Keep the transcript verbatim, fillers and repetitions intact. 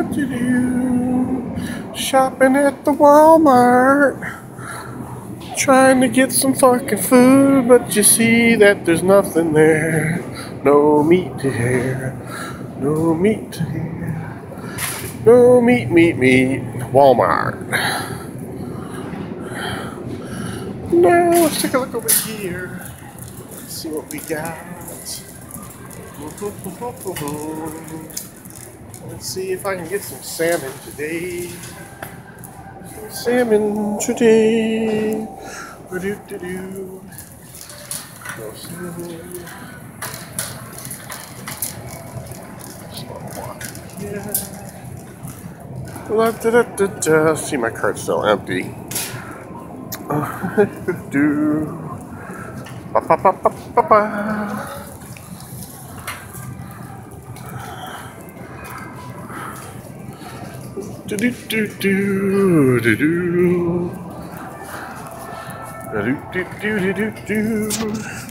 Do-do-do. Shopping at the Walmart. Trying to get some fucking food, but you see that there's nothing there. No meat here. No meat here. No meat, meat, meat. Walmart. Now let's take a look over here. Let's see what we got. Let's see if I can get some salmon today. Some salmon today. Do-do-do-do. No salmon. Some water here. La-da-da-da-da. See, my cart's still empty. Do. Ba-ba-ba-ba-ba-ba. Do do do do do do do do do do do do.